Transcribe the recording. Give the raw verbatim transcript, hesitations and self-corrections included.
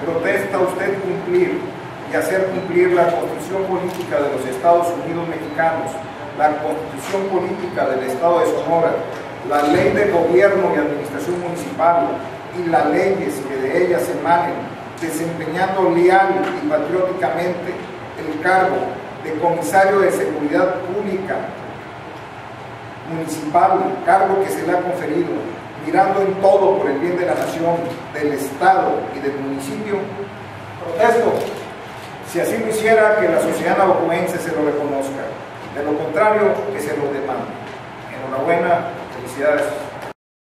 protesta usted cumplir y hacer cumplir la Constitución Política de los Estados Unidos Mexicanos, la Constitución Política del Estado de Sonora, la Ley de Gobierno y Administración Municipal y las leyes que de ellas emanen, desempeñando leal y patrióticamente el cargo de Comisario de Seguridad Pública Municipal, cargo que se le ha conferido, mirando en todo por el bien de la nación, del Estado y del municipio? Protesto. Si así lo hiciera, que la sociedad navajoense se lo reconozca. De lo contrario, que se lo demande. Enhorabuena, felicidades.